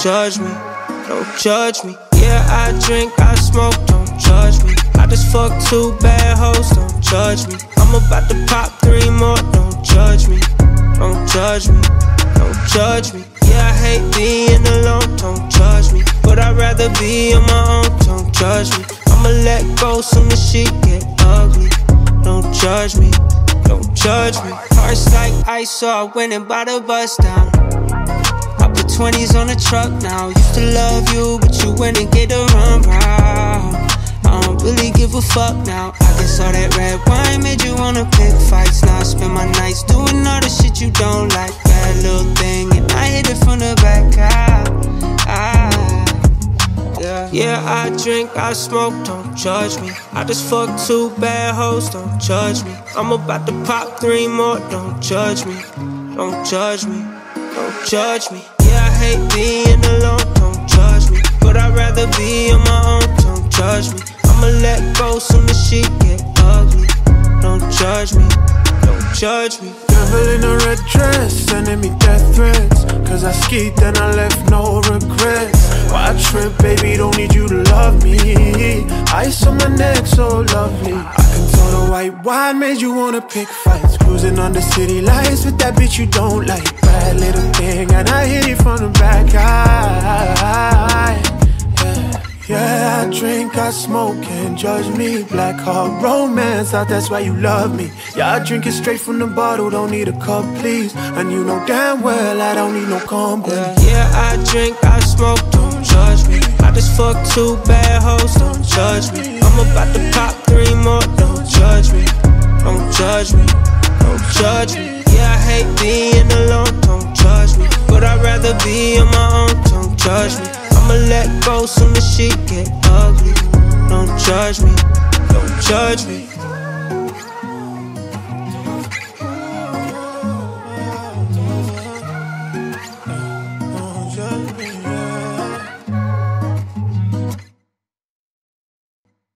judge me, don't judge me. Yeah, I drink, I smoke, don't judge me. I just fucked 2 bad hoes, don't judge me. I'm about to pop 3 more, don't judge me, don't judge me, don't judge me. Yeah, I hate being alone, don't judge me, but I'd rather be on my own, don't judge me. I'ma let go soon as she get ugly. Don't judge me, don't judge me. Heart's like ice, so I went and bought a bus down. I put 20s on the truck now. Used to love you, but you went and get a run round. I don't really give a fuck now. I guess all that red wine made you wanna pick fights. Now I spend my nights doing all the shit you don't like. Bad little thing, and I hit it from the back. Yeah, I drink, I smoke, don't judge me. I just fucked 2 bad hoes, don't judge me. I'm about to pop 3 more, don't judge me, don't judge me, don't judge me. Yeah, I hate being alone, don't judge me, but I'd rather be on my own, don't judge me. I'ma let go soon as she get ugly. Don't judge me, don't judge me. Devil in a red dress, sending me death threats. Cause I skied, then I left no regrets. Why trip, baby, don't need you to love me. Ice on my neck, so lovely. I can tell the white wine made you wanna pick fights. Cruising under city lights with that bitch you don't like. Bad little thing, and I hit it from the back. Yeah, I drink, I smoke, can't judge me. Black heart romance, thought that's why you love me. Yeah, I drink it straight from the bottle, don't need a cup, please. And you know damn well I don't need no company. Yeah, I drink, I smoke, don't judge me. I just fucked 2 bad hoes, don't judge me. I'm about to pop 3 more, don't judge me, don't judge me, don't judge me. Yeah, I hate being alone, don't judge me, but I'd rather be on my own, don't judge me. I'ma let go soon as she get ugly. Don't judge me, don't judge me.